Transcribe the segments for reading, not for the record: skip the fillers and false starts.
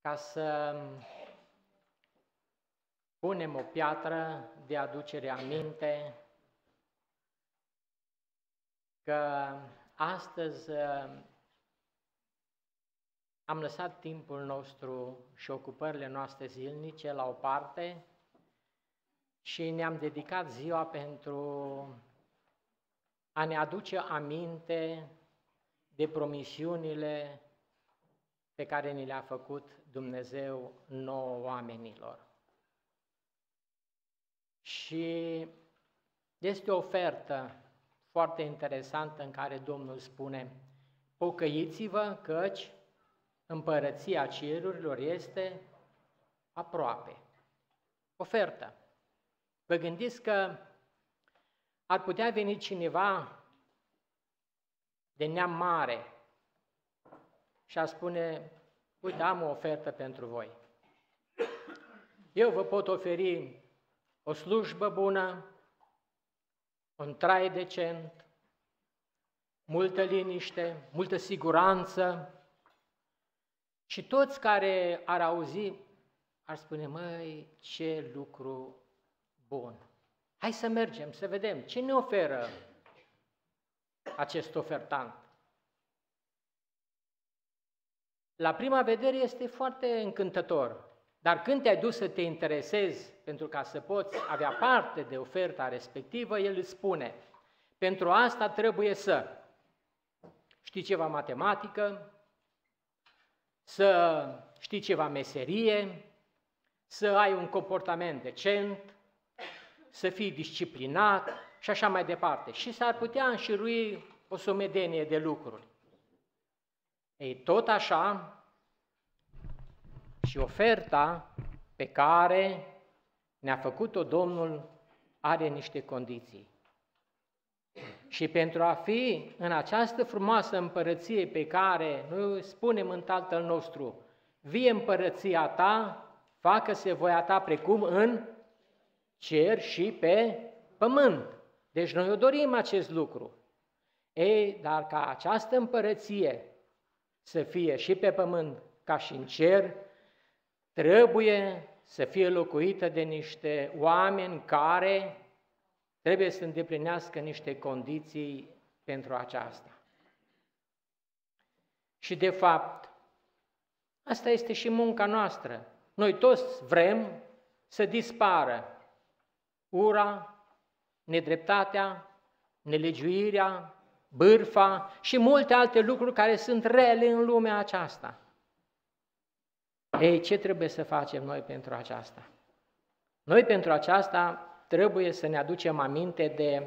ca să punem o piatră de aducere aminte că astăzi am lăsat timpul nostru și ocupările noastre zilnice la o parte și ne-am dedicat ziua pentru a ne aduce aminte de promisiunile pe care ni le-a făcut Dumnezeu nouă oamenilor. Și este o ofertă foarte interesantă în care Domnul spune: pocăiți-vă căci împărăția cerurilor este aproape. Ofertă. Vă gândiți că ar putea veni cineva de neam mare și ar spune: uite, am o ofertă pentru voi. Eu vă pot oferi o slujbă bună, un trai decent, multă liniște, multă siguranță. Și toți care ar auzi ar spune: măi, ce lucru bun! Hai să mergem, să vedem ce ne oferă acest ofertant. La prima vedere este foarte încântător, dar când te-ai dus să te interesezi pentru ca să poți avea parte de oferta respectivă, el îți spune: pentru asta trebuie să știi ceva matematică, să știi ceva meserie, să ai un comportament decent, să fii disciplinat și așa mai departe. Și s-ar putea înșirui o sumedenie de lucruri. Ei, tot așa, și oferta pe care ne-a făcut-o Domnul are niște condiții. Și pentru a fi în această frumoasă împărăție pe care noi spunem în Tatăl nostru: vie împărăția ta, facă-se voia ta precum în cer și pe pământ. Deci noi o dorim acest lucru. Ei, dar ca această împărăție să fie și pe pământ ca și în cer, trebuie să fie locuită de niște oameni care trebuie să îndeplinească niște condiții pentru aceasta. Și de fapt, asta este și munca noastră. Noi toți vrem să dispară ura, nedreptatea, nelegiuirea, bârfa și multe alte lucruri care sunt rele în lumea aceasta. Ei, ce trebuie să facem noi pentru aceasta? Noi pentru aceasta trebuie să ne aducem aminte de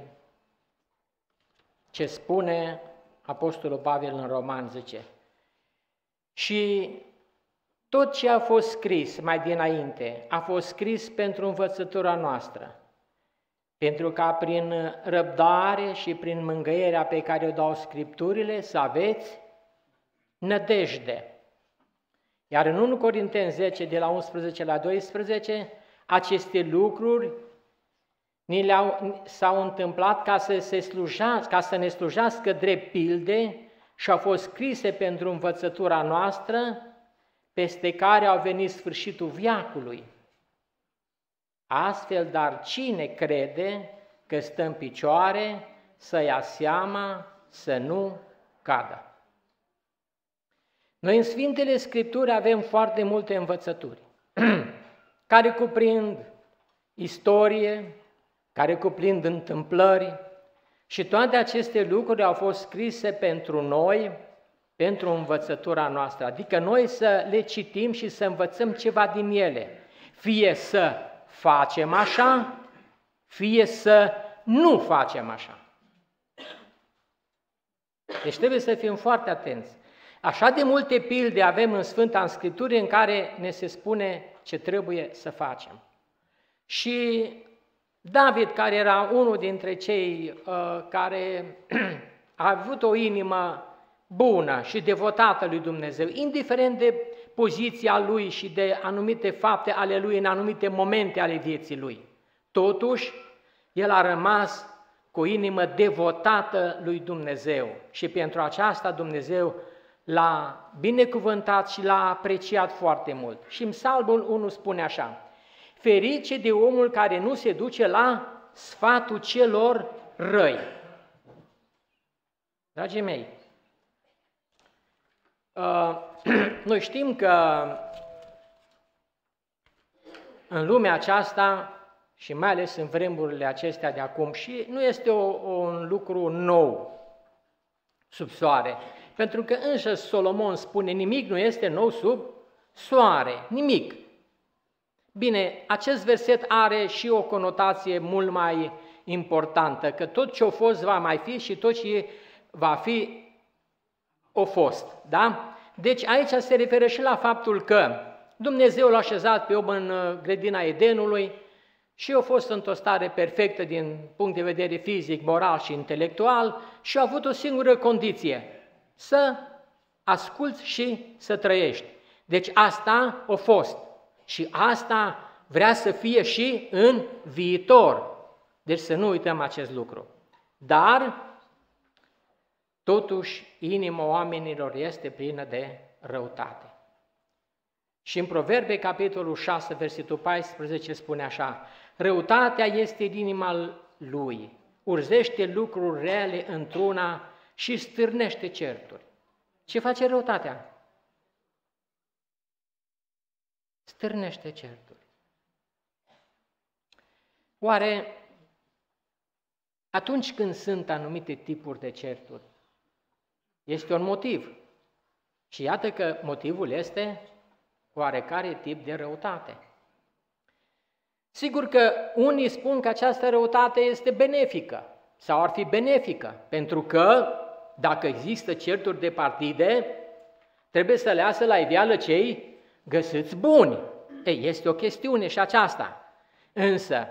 ce spune Apostolul Pavel în Roman, zice: și tot ce a fost scris mai dinainte a fost scris pentru învățătura noastră, pentru ca prin răbdare și prin mângâierea pe care o dau Scripturile să aveți nădejde. Iar în 1 Corinteni 10, de la 11 la 12, aceste lucruri s-au întâmplat ca să ne slujească drept pilde și au fost scrise pentru învățătura noastră, peste care au venit sfârșitul veacului. Astfel, dar cine crede că stă în picioare, să ia seama să nu cadă. Noi în Sfintele Scripturi avem foarte multe învățături, care cuprind istorie, care cuprind întâmplări, și toate aceste lucruri au fost scrise pentru noi, pentru învățătura noastră, adică noi să le citim și să învățăm ceva din ele, fie să facem așa, fie să nu facem așa. Deci trebuie să fim foarte atenți. Așa de multe pilde avem în Sfânta Scriptură în care ne se spune ce trebuie să facem. Și David, care era unul dintre cei care a avut o inimă bună și devotată lui Dumnezeu, indiferent de poziția lui și de anumite fapte ale lui în anumite momente ale vieții lui, totuși el a rămas cu o inimă devotată lui Dumnezeu și pentru aceasta Dumnezeu l-a binecuvântat și l-a apreciat foarte mult. Și în Psalmul 1 spune așa: ferice de omul care nu se duce la sfatul celor răi. Dragii mei, noi știm că în lumea aceasta, și mai ales în vremurile acestea de acum, și nu este un lucru nou sub soare, pentru că însă Solomon spune, nimic nu este nou sub soare, nimic. Bine, acest verset are și o conotație mult mai importantă, că tot ce a fost va mai fi și tot ce va fi a fost, da? Deci aici se referă și la faptul că Dumnezeu l-a așezat pe om în grădina Edenului și a fost într-o stare perfectă din punct de vedere fizic, moral și intelectual și a avut o singură condiție: să asculți și să trăiești. Deci asta a fost și asta vrea să fie și în viitor. Deci să nu uităm acest lucru. Dar, totuși, inima oamenilor este plină de răutate. Și în Proverbe, capitolul 6, versetul 14, spune așa: răutatea este în inima lui, urzește lucruri rele într-una și stârnește certuri. Ce face răutatea? Stârnește certuri. Oare atunci când sunt anumite tipuri de certuri, este un motiv. Și iată că motivul este oarecare tip de răutate. Sigur că unii spun că această răutate este benefică sau ar fi benefică, pentru că dacă există certuri de partide, trebuie să le lasă la iveală cei găsiți buni. Ei, este o chestiune și aceasta. Însă,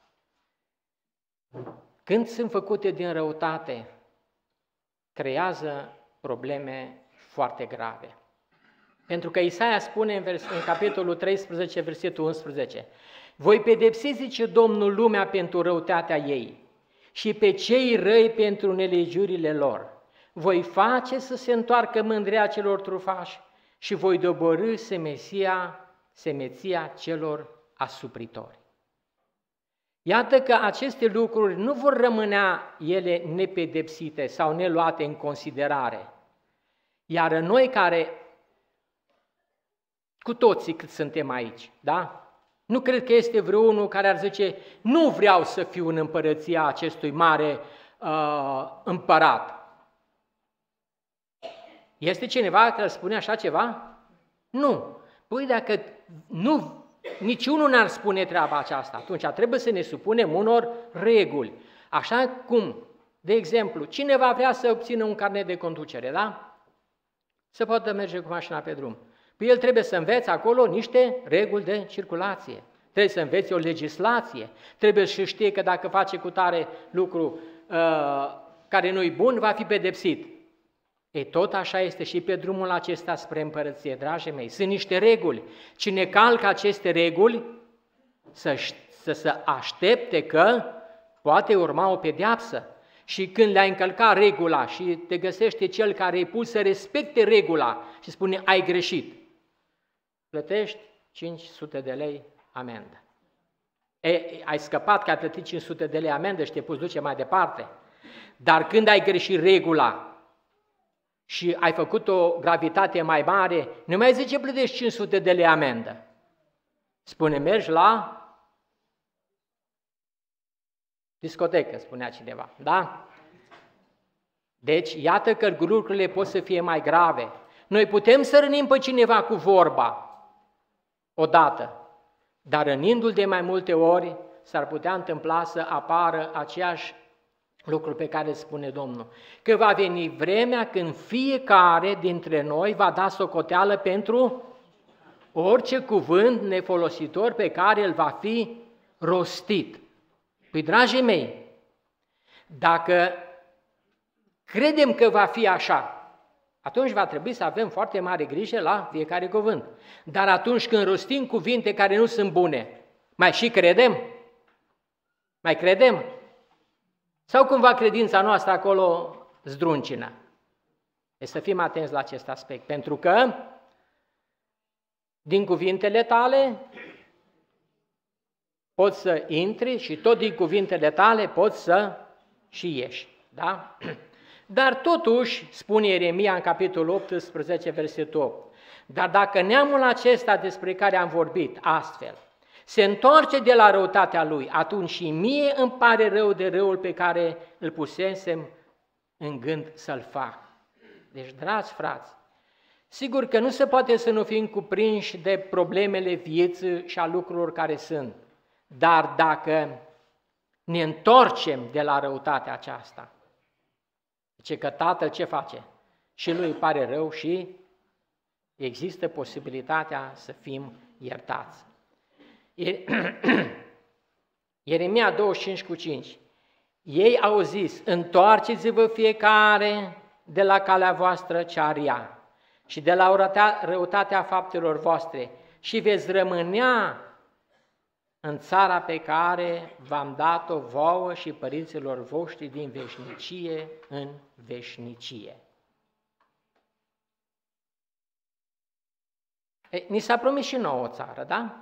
când sunt făcute din răutate, creează probleme foarte grave. Pentru că Isaia spune în capitolul 13, versetul 11: voi pedepsi, zice Domnul, lumea pentru răutatea ei și pe cei răi pentru nelegiurile lor. Voi face să se întoarcă mândria celor trufași și voi doborî semeția celor asupritori. Iată că aceste lucruri nu vor rămânea ele nepedepsite sau neluate în considerare. Iar noi care, cu toții cât suntem aici, da? Nu cred că este vreunul care ar zice, nu vreau să fiu în împărăția acestui mare împărat. Este cineva care spune așa ceva? Nu. Păi dacă nu, niciunul n-ar spune treaba aceasta, atunci trebuie să ne supunem unor reguli. Așa cum, de exemplu, cineva vrea să obțină un carnet de conducere, da? Să poată merge cu mașina pe drum. Păi el trebuie să învețe acolo niște reguli de circulație, trebuie să învețe o legislație, trebuie să știe că dacă face cu tare lucru care nu-i bun, va fi pedepsit. Ei, tot așa este și pe drumul acesta spre împărăție, dragii mei. Sunt niște reguli. Cine calcă aceste reguli, să se aștepte că poate urma o pedeapsă. Și când le-ai încălcat regula și te găsește cel care îi pus să respecte regula și spune, ai greșit, plătești 500 de lei amendă. Ai scăpat că ai plătit 500 de lei amendă și te poți duce mai departe. Dar când ai greșit regula și ai făcut o gravitate mai mare, nu mai zice plătești 500 de lei amendă. Spune, mergi la discotecă, spunea cineva, da? Deci, iată că lucrurile pot să fie mai grave. Noi putem să rănim pe cineva cu vorba odată, dar rănindu-l de mai multe ori, s-ar putea întâmpla să apară aceeași lucru pe care spune Domnul, că va veni vremea când fiecare dintre noi va da socoteală pentru orice cuvânt nefolositor pe care îl va fi rostit. Păi, dragii mei, dacă credem că va fi așa, atunci va trebui să avem foarte mare grijă la fiecare cuvânt. Dar atunci când rostim cuvinte care nu sunt bune, mai și credem? Mai credem? Sau cumva credința noastră acolo zdruncină? Deci să fim atenți la acest aspect, pentru că din cuvintele tale poți să intri și tot din cuvintele tale poți să și ieși. Da? Dar totuși, spune Ieremia în capitolul 18, versetul 8, dar dacă neamul acesta despre care am vorbit astfel se întoarce de la răutatea lui, atunci și mie îmi pare rău de răul pe care îl pusesem în gând să-l fac. Deci, dragi frați, sigur că nu se poate să nu fim cuprinși de problemele vieții și a lucrurilor care sunt, dar dacă ne întoarcem de la răutatea aceasta, zice că Tatăl ce face? Și lui îi pare rău și există posibilitatea să fim iertați. Ieremia 25:5. Ei au zis, întoarceți-vă fiecare de la calea voastră cea rea și de la răutatea faptelor voastre și veți rămânea în țara pe care v-am dat-o vouă și părinților voștri din veșnicie în veșnicie. Ni s-a promis și nouă o țară, da?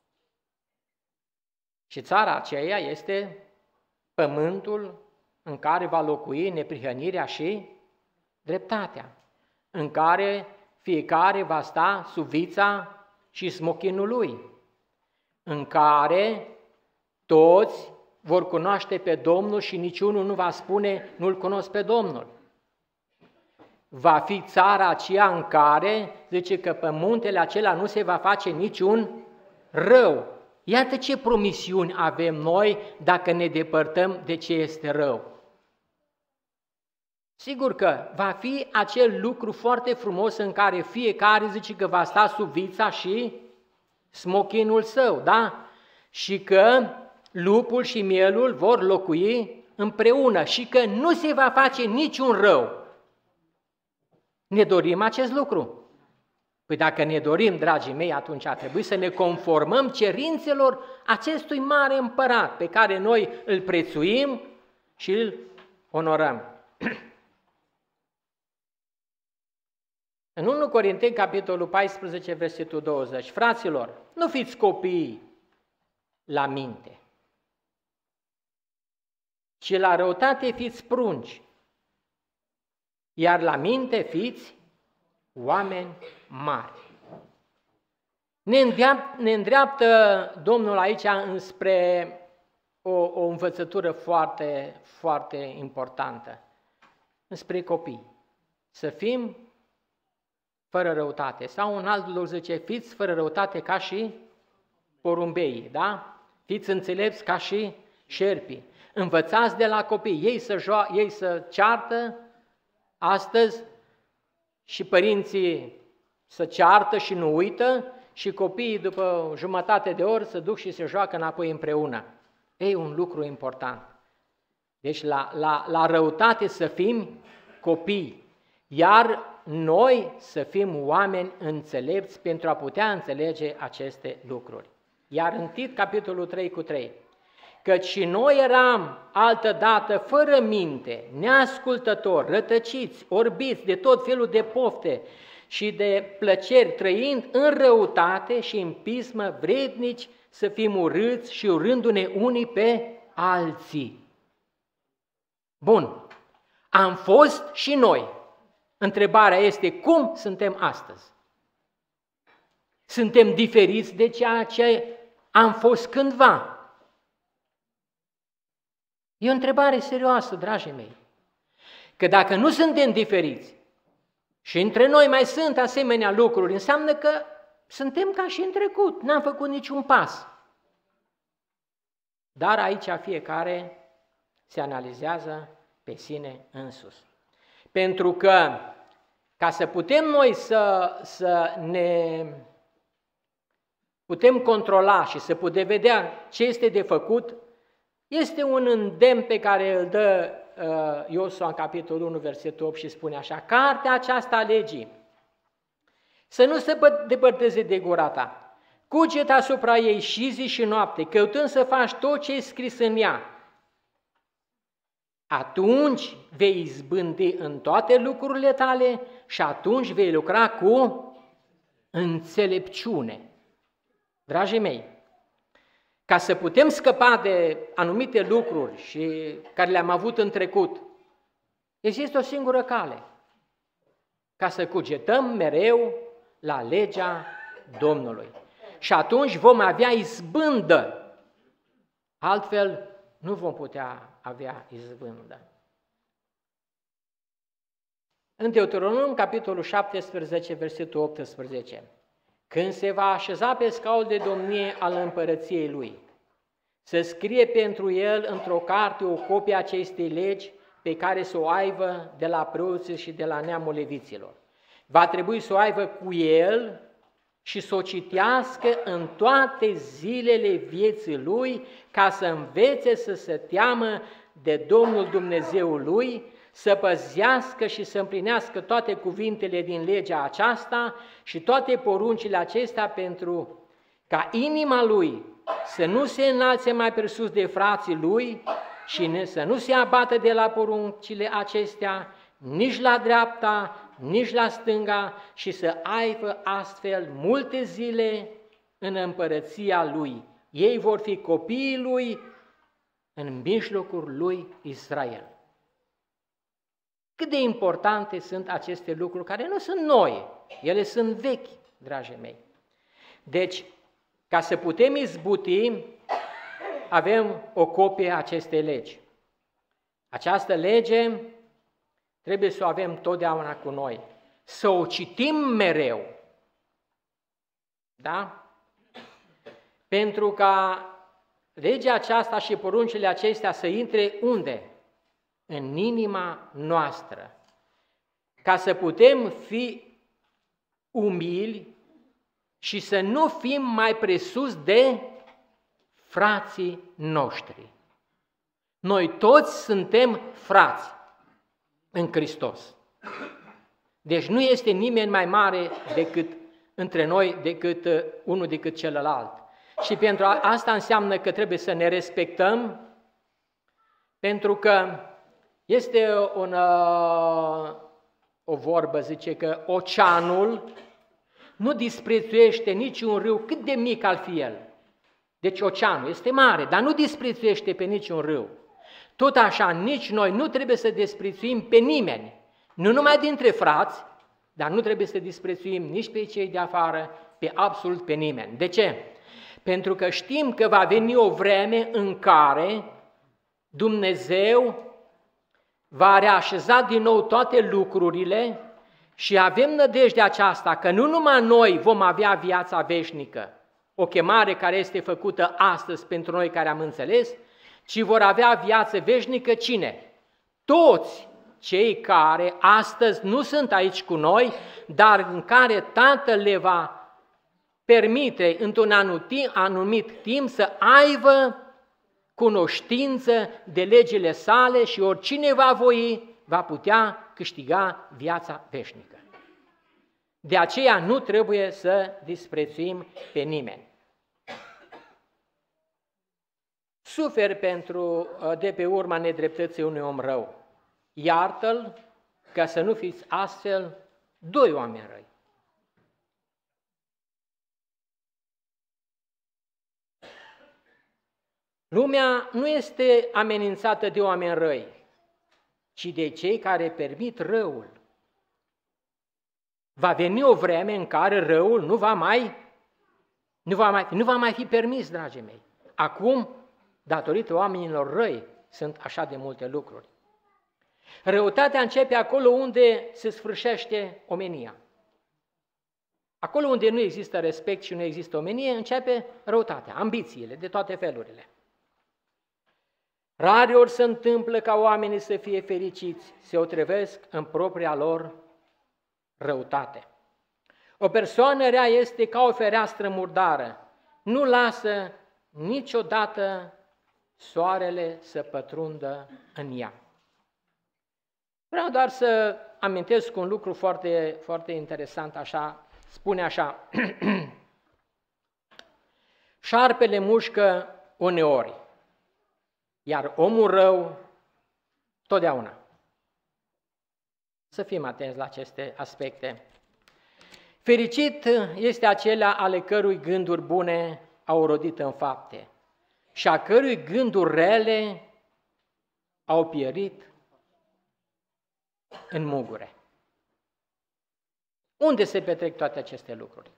Și țara aceea este pământul în care va locui neprihănirea și dreptatea, în care fiecare va sta sub vița și smochinul lui, în care toți vor cunoaște pe Domnul și niciunul nu va spune nu-L cunosc pe Domnul. Va fi țara aceea în care, zice că pe muntele acela nu se va face niciun rău. Iată ce promisiuni avem noi dacă ne depărtăm de ce este rău. Sigur că va fi acel lucru foarte frumos în care fiecare zice că va sta sub vița și smochinul său, da? Și că lupul și mielul vor locui împreună și că nu se va face niciun rău. Ne dorim acest lucru? Păi dacă ne dorim, dragii mei, atunci ar trebui să ne conformăm cerințelor acestui mare împărat pe care noi îl prețuim și îl onorăm. În 1 Corinteni, capitolul 14, versetul 20, fraților, nu fiți copii la minte, ci la răutate fiți prunci, iar la minte fiți oameni mari. Ne îndreaptă Domnul aici înspre o învățătură foarte, foarte importantă, înspre copii. Să fim fără răutate. Sau un alt loc zice, fiți fără răutate ca și porumbeii, da? Fiți înțelepți ca și șerpii. Învățați de la copii, ei să ceartă astăzi și părinții să ceartă și nu uită și copiii după jumătate de oră se duc și se joacă înapoi împreună. E un lucru important. Deci la răutate să fim copii, iar noi să fim oameni înțelepți pentru a putea înțelege aceste lucruri. Iar în Tit, capitolul 3:3, căci și noi eram altădată fără minte, neascultători, rătăciți, orbiți de tot felul de pofte și de plăceri, trăind în răutate și în pismă, vrednici să fim urâți și urându-ne unii pe alții. Bun, am fost și noi. Întrebarea este, cum suntem astăzi? Suntem diferiți de ceea ce am fost cândva? E o întrebare serioasă, dragii mei. Că dacă nu suntem diferiți și între noi mai sunt asemenea lucruri, înseamnă că suntem ca și în trecut, n-am făcut niciun pas. Dar aici fiecare se analizează pe sine însuși. Pentru că, ca să putem noi să ne putem controla și să putem vedea ce este de făcut, este un îndemn pe care îl dă Iosua în capitolul 1, versetul 8 și spune așa, cartea aceasta a legii, să nu se depărteze de gura ta, cuget asupra ei și zi și noapte, căutând să faci tot ce e scris în ea. atunci vei izbândi în toate lucrurile tale și atunci vei lucra cu înțelepciune. Dragii mei, ca să putem scăpa de anumite lucruri și care le-am avut în trecut, există o singură cale, ca să cugetăm mereu la legea Domnului. Și atunci vom avea izbândă, altfel nu vom putea avea izbândă. În Deuteronom, capitolul 17, versetul 18, când se va așeza pe scaunul de domnie al împărăției lui, să scrie pentru el într-o carte o copie a acestei legi pe care să o aibă de la preoții și de la neamul leviților. Va trebui să o aibă cu el și să o citească în toate zilele vieții lui, ca să învețe să se teamă de Domnul Dumnezeul lui, să păzească și să împlinească toate cuvintele din legea aceasta și toate poruncile acestea, pentru ca inima lui să nu se înalțe mai presus de frații lui și să nu se abată de la poruncile acestea, nici la dreapta, nici la stânga, și să aibă astfel multe zile în împărăția lui. Ei vor fi copiii lui în mijlocul lui Israel. Cât de importante sunt aceste lucruri, care nu sunt noi, ele sunt vechi, dragii mei. Deci, ca să putem izbuti, avem o copie a acestei legi. Această lege trebuie să o avem totdeauna cu noi, să o citim mereu, da? Pentru ca legea aceasta și poruncile acestea să intre unde? În inima noastră, ca să putem fi umili și să nu fim mai presus de frații noștri. Noi toți suntem frați în Hristos. Deci nu este nimeni mai mare decât între noi, decât unul decât celălalt. Și pentru asta înseamnă că trebuie să ne respectăm, pentru că este o vorbă, zice că oceanul nu disprețuiește niciun râu, cât de mic ar fi el. Deci oceanul este mare, dar nu disprețuiește pe niciun râu. Tot așa, nici noi nu trebuie să disprețuim pe nimeni, nu numai dintre frați, dar nu trebuie să disprețuim nici pe cei de afară, pe absolut pe nimeni. De ce? Pentru că știm că va veni o vreme în care Dumnezeu va reașeza din nou toate lucrurile și avem nădejdea aceasta că nu numai noi vom avea viața veșnică, o chemare care este făcută astăzi pentru noi care am înțeles, ci vor avea viață veșnică cine? Toți cei care astăzi nu sunt aici cu noi, dar în care Tatăl le va permite într-un anumit timp să aibă cunoștință de legile sale și oricine va voi va putea câștiga viața veșnică. De aceea nu trebuie să disprețuim pe nimeni. Suferi de pe urma nedreptății unui om rău. Iartă-l, ca să nu fiți astfel doi oameni răi. Lumea nu este amenințată de oameni răi, ci de cei care permit răul. Va veni o vreme în care răul nu va mai fi permis, dragii mei. Acum, datorită oamenilor răi, sunt așa de multe lucruri. Răutatea începe acolo unde se sfârșește omenia. Acolo unde nu există respect și nu există omenie, începe răutatea, ambițiile de toate felurile. Rareori se întâmplă ca oamenii să fie fericiți, se otrăvesc în propria lor răutate. O persoană rea este ca o fereastră murdară, nu lasă niciodată soarele să pătrundă în ea. Vreau doar să amintesc un lucru foarte, foarte interesant, așa, spune așa, șarpele mușcă uneori, iar omul rău Totdeauna. Să fim atenți la aceste aspecte. Fericit este acela ale cărui gânduri bune au rodit în fapte și a cărui gânduri rele au pierit în mugure. Unde se petrec toate aceste lucruri?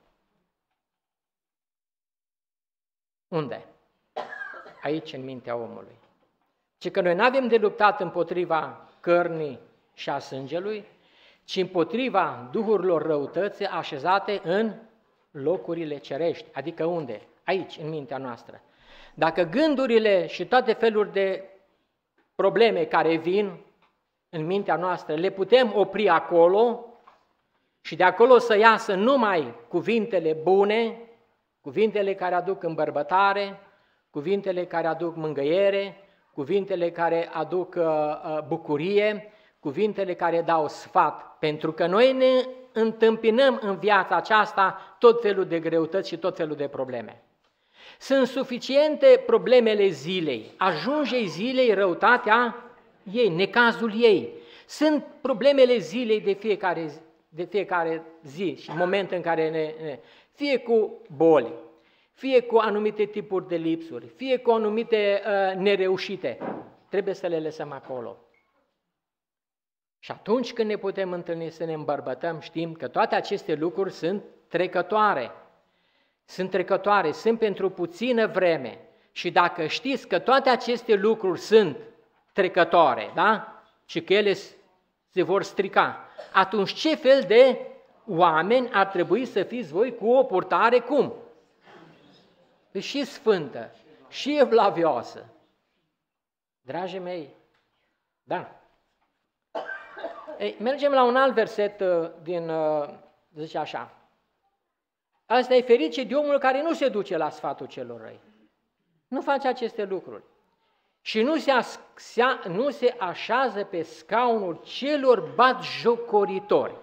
Unde? Aici, în mintea omului. Ci că noi nu avem de luptat împotriva cărnii și a sângelui, ci împotriva duhurilor răutății așezate în locurile cerești. Adică unde? Aici, în mintea noastră. Dacă gândurile și toate feluri de probleme care vin în mintea noastră le putem opri acolo și de acolo să iasă numai cuvintele bune, cuvintele care aduc îmbărbătare, cuvintele care aduc mângâiere, cuvintele care aduc bucurie, cuvintele care dau sfat, pentru că noi ne întâmpinăm în viața aceasta tot felul de greutăți și tot felul de probleme. Sunt suficiente problemele zilei, ajunge zilei răutatea ei, necazul ei. Sunt problemele zilei de fiecare zi și moment în care fie cu boli, fie cu anumite tipuri de lipsuri, fie cu anumite nereușite, trebuie să le lăsăm acolo. Și atunci când ne putem întâlni să ne îmbărbătăm, știm că toate aceste lucruri sunt trecătoare. Sunt trecătoare, sunt pentru puțină vreme. Și dacă știți că toate aceste lucruri sunt trecătoare, da? Și că ele se vor strica, atunci ce fel de oameni ar trebui să fiți voi cu o purtare cum? Și sfântă, și evlavioasă. Dragii mei, da. Ei, mergem la un alt verset zice așa. Asta e ferice de omul care nu se duce la sfatul celor răi. Nu face aceste lucruri. Și nu se așează pe scaunul celor batjocoritori.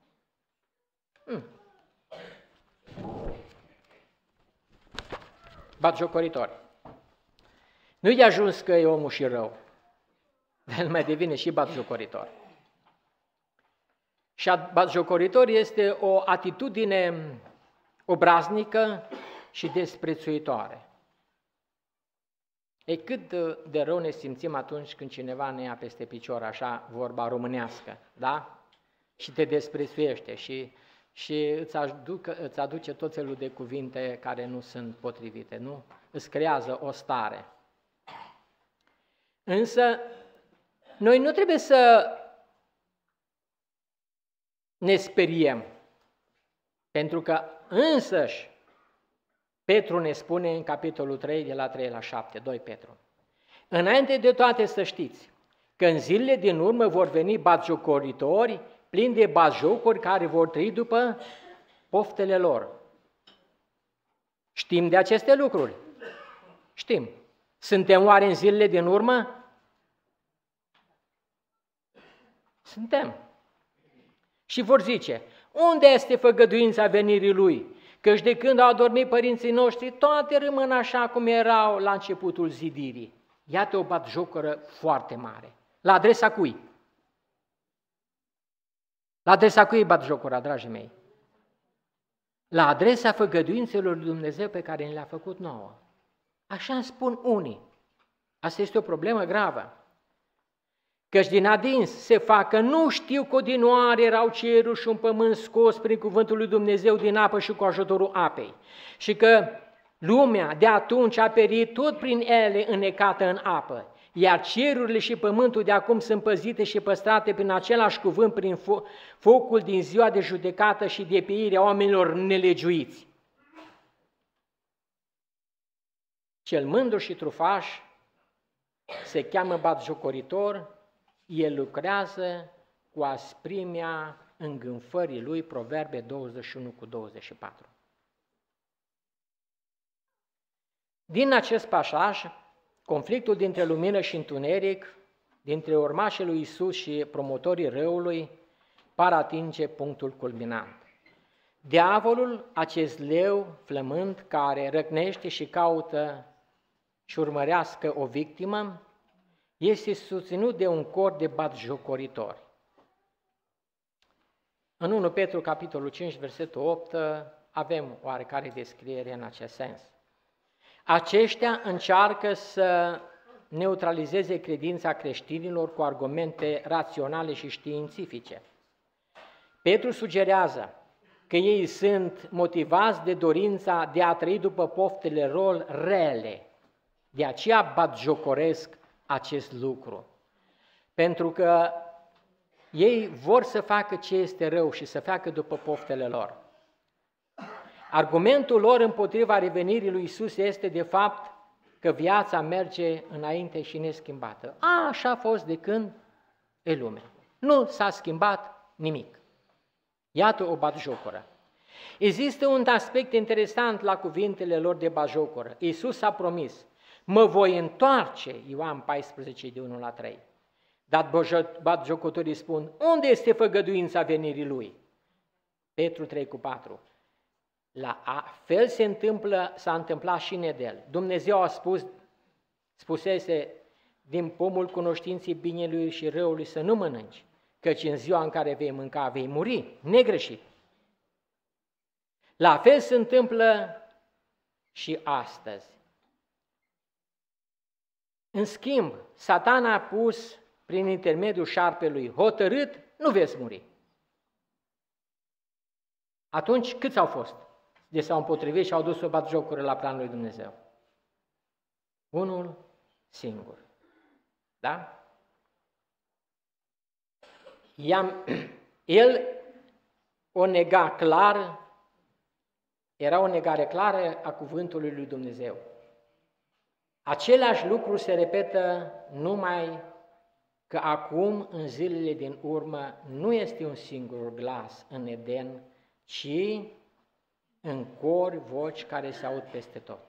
Batjocoritori. Nu-i de ajuns că e omul și rău, dar el mai devine și batjocoritor. Și batjocoritor este o atitudine obraznică și desprețuitoare. Ei, cât de rău ne simțim atunci când cineva ne ia peste picior, așa, vorba românească, da? Și te desprețuiește și îți aduce tot felul de cuvinte care nu sunt potrivite, nu? Îți creează o stare. Însă, noi nu trebuie să ne speriem, pentru că însăși Petru ne spune în capitolul 3, de la 3 la 7, 2 Petru. Înainte de toate să știți că în zilele din urmă vor veni batjocoritori, plini de batjocuri care vor trăi după poftele lor. Știm de aceste lucruri? Știm. Suntem oare în zilele din urmă? Suntem. Și vor zice, unde este făgăduința venirii Lui? Căci de când au adormit părinții noștri, toate rămân așa cum erau la începutul zidirii. Iată o batjocură foarte mare. La adresa cui? La adresa cui e batjocura, dragii mei? La adresa făgăduințelor lui Dumnezeu pe care ni le-a făcut nouă. Așa îmi spun unii. Asta este o problemă gravă. Căci din adins se fac că nu știu că odinoare erau cerul și un pământ scos prin cuvântul lui Dumnezeu din apă și cu ajutorul apei. Și că lumea de atunci a perit tot prin ele înnecată în apă, iar cerurile și pământul de acum sunt păzite și păstrate prin același cuvânt, prin focul din ziua de judecată și de pieire a oamenilor nelegiuiți. Cel mândru și trufaș se cheamă batjocoritor, el lucrează cu asprimea îngânfării lui, Proverbe 21:24. Din acest pasaj, conflictul dintre lumină și întuneric, dintre urmașii lui Iisus și promotorii răului, par atinge punctul culminant. Diavolul, acest leu flămând care răcnește și caută și urmărească o victimă, este susținut de un cor de batjocoritori. În 1 Petru, capitolul 5, versetul 8, avem oarecare descriere în acest sens. Aceștia încearcă să neutralizeze credința creștinilor cu argumente raționale și științifice. Petru sugerează că ei sunt motivați de dorința de a trăi după poftele lor rele, de aceea batjocoresc acest lucru, pentru că ei vor să facă ce este rău și să facă după poftele lor. Argumentul lor împotriva revenirii lui Iisus este de fapt că viața merge înainte și neschimbată. Așa a fost de când e lumea. Nu s-a schimbat nimic. Iată o batjocoră. Există un aspect interesant la cuvintele lor de batjocoră. Iisus a promis: mă voi întoarce, Ioan 14, de 1 la 3. Dar batjocotorii spun: unde este făgăduința venirii lui? Petru 3 cu 4. La fel s-a întâmplat și în Edel. Dumnezeu a spusese din pomul cunoștinței binelui și răului să nu mănânci, căci în ziua în care vei mânca vei muri, negreșit. La fel se întâmplă și astăzi. În schimb, Satana a pus prin intermediul șarpelui: hotărât, nu veți muri. Atunci câți au fost? De s-au împotrivit și au dus o batjocură la planul lui Dumnezeu. Unul singur. Da? El o nega clar, era o negare clară a cuvântului lui Dumnezeu. Același lucru se repetă, numai că acum, în zilele din urmă, nu este un singur glas în Eden, ci în cori voci care se aud peste tot.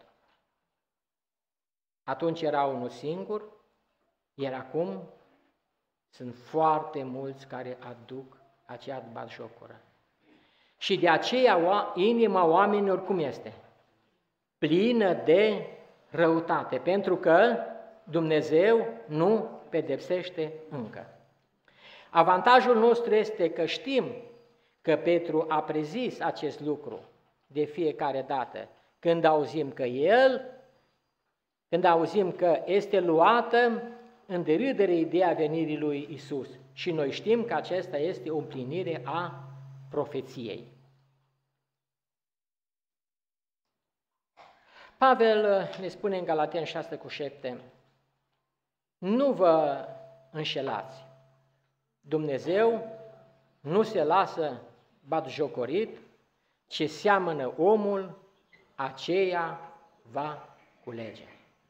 Atunci era unul singur, iar acum sunt foarte mulți care aduc acea batjocură. Și de aceea inima oamenilor cum este? Plină de răutate, pentru că Dumnezeu nu pedepsește încă. Avantajul nostru este că știm că Petru a prezis acest lucru de fiecare dată când auzim că este luată în derâdere ideea venirii lui Isus. Și noi știm că acesta este o împlinire a profeției. Pavel ne spune în Galateni 6:7: nu vă înșelați, Dumnezeu nu se lasă batjocorit, ce seamănă omul, aceea va culege.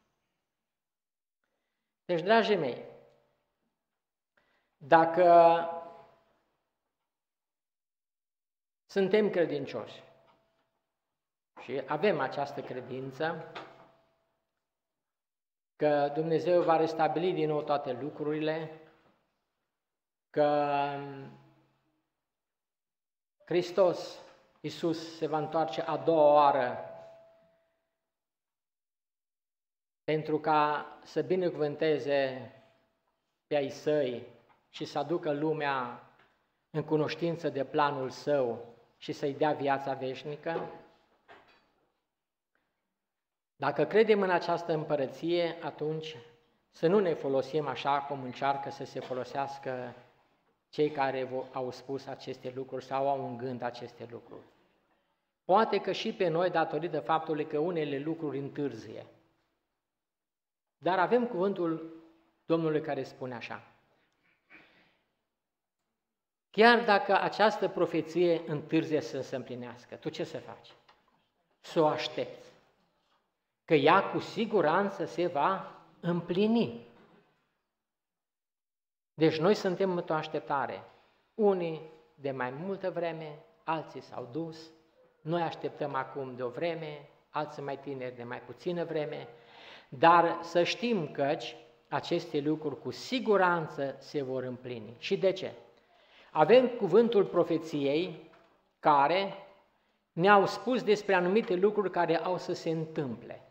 Deci, dragii mei, dacă suntem credincioși și avem această credință că Dumnezeu va restabili din nou toate lucrurile, că Hristos, Iisus, se va întoarce a doua oară pentru ca să binecuvânteze pe ai săi și să aducă lumea în cunoștință de planul său și să-i dea viața veșnică. Dacă credem în această împărăție, atunci să nu ne folosim așa cum încearcă să se folosească cei care au spus aceste lucruri sau au în gând aceste lucruri. Poate că și pe noi, datorită faptului că unele lucruri întârzie. Dar avem cuvântul Domnului care spune așa: chiar dacă această profeție întârzie să se împlinească, tu ce să faci? Să o aștepți, că ea cu siguranță se va împlini. Deci noi suntem într-o așteptare. Unii de mai multă vreme, alții s-au dus, noi așteptăm acum de o vreme, alții mai tineri de mai puțină vreme, dar să știm căci aceste lucruri cu siguranță se vor împlini. Și de ce? Avem cuvântul profeției care ne-au spus despre anumite lucruri care au să se întâmple.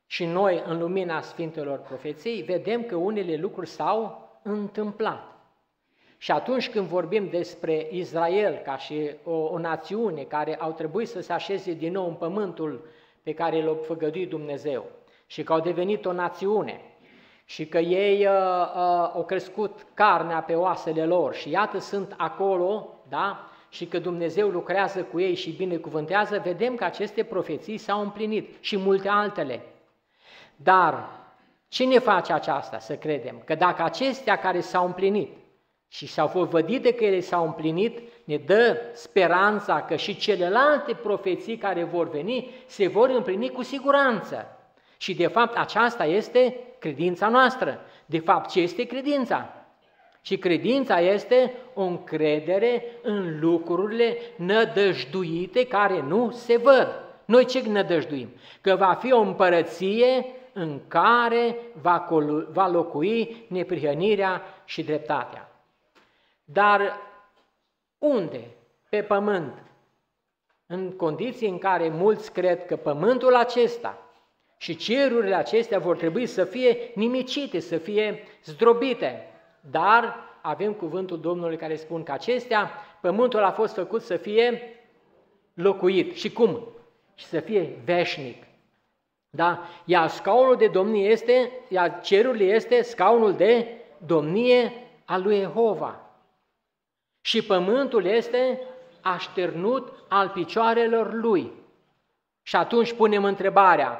și noi, în lumina Sfintelor Profeții, vedem că unele lucruri s-au întâmplat. Și atunci când vorbim despre Israel ca și o națiune care au trebuit să se așeze din nou în pământul pe care l-a făgăduit Dumnezeu și că au devenit o națiune și că ei au crescut carnea pe oasele lor și iată sunt acolo, da? Și că Dumnezeu lucrează cu ei și binecuvântează, vedem că aceste profeții s-au împlinit și multe altele. Dar cine face aceasta să credem? Că dacă acestea care s-au împlinit și s-au fost vădite că ele s-au împlinit, ne dă speranța că și celelalte profeții care vor veni se vor împlini cu siguranță. Și de fapt aceasta este credința noastră. De fapt, ce este credința? Și credința este o încredere în lucrurile nădăjduite care nu se văd. Noi ce nădăjduim? Că va fi o împărăție în care va locui neprihănirea și dreptatea. Dar unde? Pe pământ. În condiții în care mulți cred că pământul acesta și cerurile acestea vor trebui să fie nimicite, să fie zdrobite. Dar avem cuvântul Domnului care spune că acestea, pământul a fost făcut să fie locuit. Și cum? Și să fie veșnic. Da? Iar scaunul de domnie este, iar cerul este scaunul de domnie al lui Jehova. Și pământul este așternut al picioarelor lui. Și atunci punem întrebarea,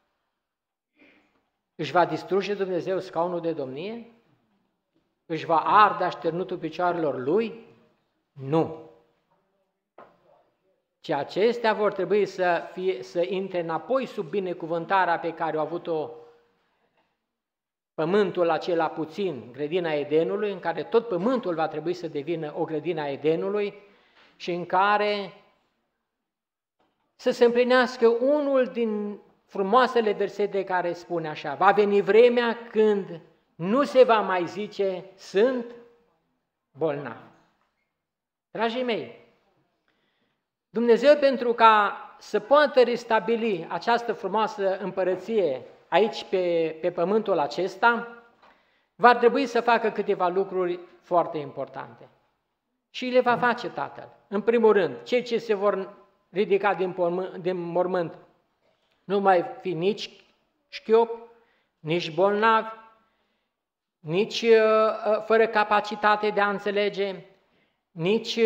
își va distruge Dumnezeu scaunul de domnie? Își va arde așternutul picioarelor lui? Nu. Ci acestea vor trebui să intre înapoi sub binecuvântarea pe care au avut-o pământul acela puțin, grădina Edenului, în care tot pământul va trebui să devină o grădina Edenului și în care să se împlinească unul din frumoasele versete care spune așa: va veni vremea când nu se va mai zice sunt bolnav. Dragii mei, Dumnezeu, pentru ca să poată restabili această frumoasă împărăție aici pe pământul acesta, va trebui să facă câteva lucruri foarte importante. Și le va face Tatăl. În primul rând, cei ce se vor ridica din mormânt nu mai fi nici șchiop, nici bolnavi, nici fără capacitate de a înțelege, nici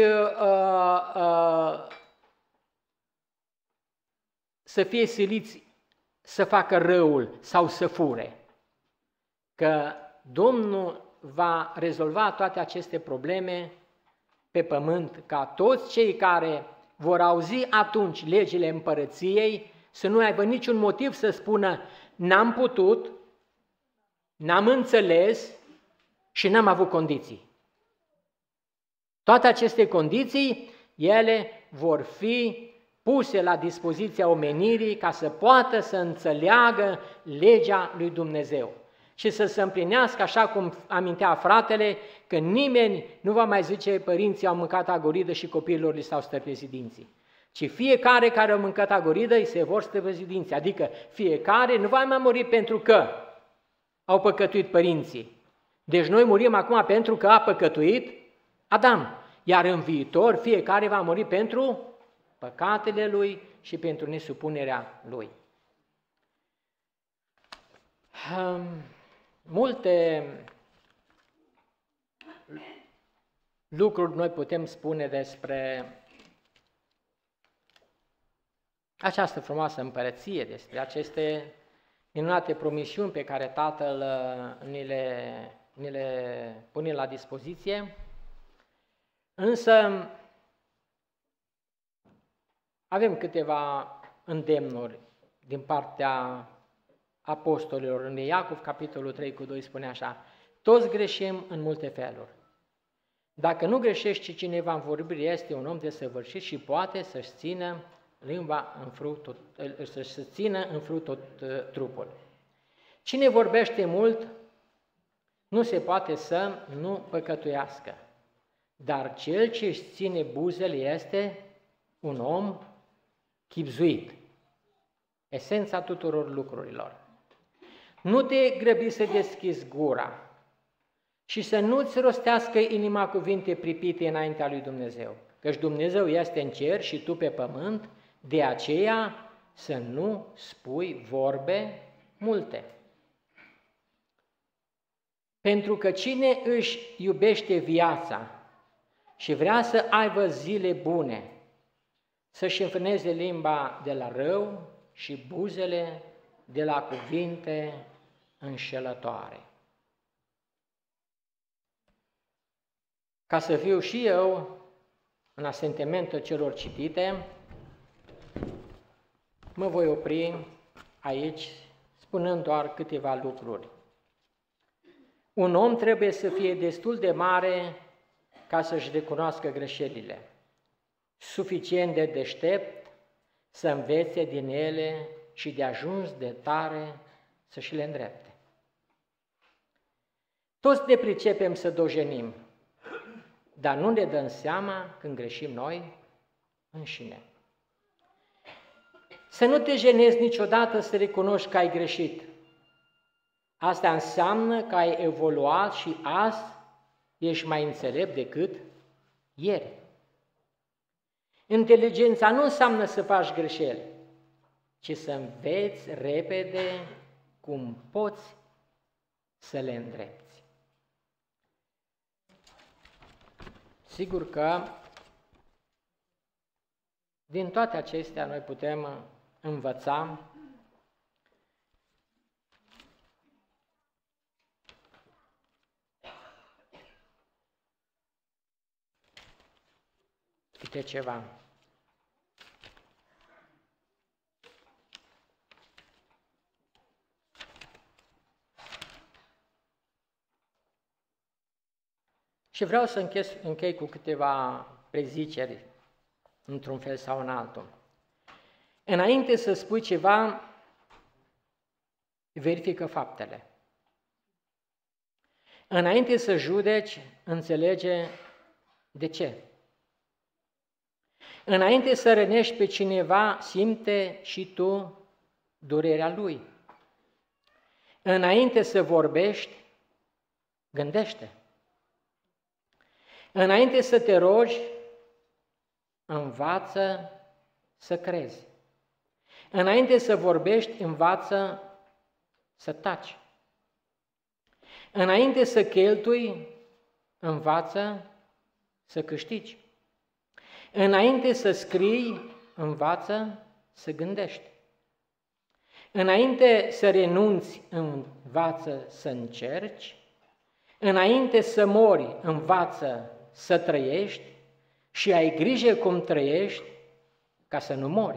să fie siliți să facă răul sau să fure. Că Domnul va rezolva toate aceste probleme pe pământ, ca toți cei care vor auzi atunci legile împărăției să nu aibă niciun motiv să spună n-am putut, n-am înțeles și n-am avut condiții. Toate aceste condiții, ele vor fi puse la dispoziția omenirii ca să poată să înțeleagă legea lui Dumnezeu și să se împlinească, așa cum amintea fratele, că nimeni nu va mai zice părinții au mâncat agoridă și copiilor li s-au stăpezit dinții, ci fiecare care a mâncat agoridă îi se vor stăpezi dinții, adică fiecare nu va mai muri pentru că au păcătuit părinții. Deci noi murim acum pentru că a păcătuit Adam, iar în viitor fiecare va muri pentru păcatele lui și pentru nesupunerea lui. Multe lucruri noi putem spune despre această frumoasă împărăție, despre aceste minunate promisiuni pe care Tatăl ni le pune la dispoziție, însă avem câteva îndemnuri din partea apostolilor. În Iacov, capitolul 3:2 spune așa: toți greșim în multe feluri. Dacă nu greșește ci cineva în vorbire, este un om desăvârșit și poate să-și țină limba în fruct, să-și țină în fruct tot trupul. Cine vorbește mult, nu se poate să nu păcătuiască, dar cel ce își ține buzele este un om chibzuit. Esența tuturor lucrurilor. Nu te grăbi să deschizi gura și să nu-ți rostească inima cuvinte pripite înaintea lui Dumnezeu, căci Dumnezeu este în cer și tu pe pământ, de aceea să nu spui vorbe multe. Pentru că cine își iubește viața și vrea să aibă zile bune, să-și înfrâneze limba de la rău și buzele de la cuvinte înșelătoare. Ca să fiu și eu în asentimentul celor citite, mă voi opri aici spunând doar câteva lucruri. Un om trebuie să fie destul de mare ca să-și recunoască greșelile, suficient de deștept să învețe din ele și de ajuns de tare să și le îndrepte. Toți ne pricepem să dojenim, dar nu ne dăm seama când greșim noi înșine. Să nu te jenezi niciodată să recunoști că ai greșit. Asta înseamnă că ai evoluat și azi ești mai înțelept decât ieri. Inteligența nu înseamnă să faci greșeli, ci să înveți repede cum poți să le îndrepți. Sigur că din toate acestea noi putem învăța câte ceva. Și vreau să închei cu câteva preziceri, într-un fel sau în altul. Înainte să spui ceva, verifică faptele. Înainte să judeci, înțelege de ce. Înainte să rănești pe cineva, simte și tu durerea lui. Înainte să vorbești, gândește. Înainte să te rogi, învață să crezi. Înainte să vorbești, învață să taci. Înainte să cheltui, învață să câștigi. Înainte să scrii, învață să gândești. Înainte să renunți, învață să încerci. Înainte să mori, învață să trăiești și ai grijă cum trăiești ca să nu mori.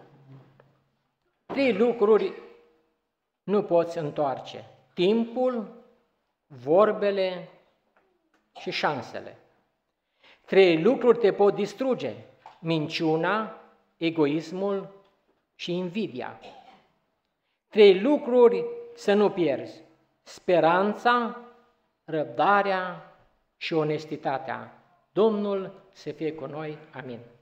3 lucruri nu poți întoarce: timpul, vorbele și șansele. 3 lucruri te pot distruge: minciuna, egoismul și invidia. 3 lucruri să nu pierzi: speranța, răbdarea și onestitatea. Domnul să fie cu noi. Amin.